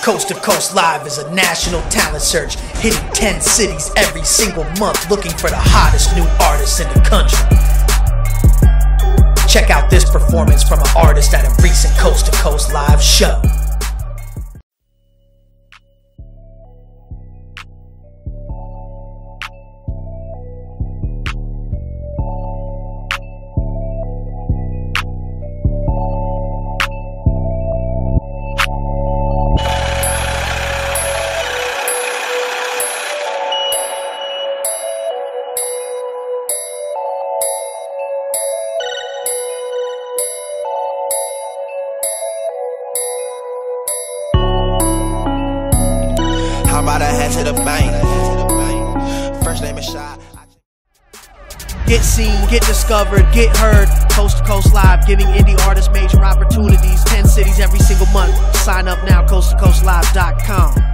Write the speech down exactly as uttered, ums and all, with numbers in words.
Coast to Coast Live is a national talent search, hitting ten cities every single month, looking for the hottest new artists in the country. Check out this performance from an artist at a recent Coast to Coast Live show. How about I head to the bank? First name is Shot. Get seen, get discovered, get heard. Coast to Coast Live, giving indie artists major opportunities. ten cities every single month. Sign up now, coast to coast live dot com.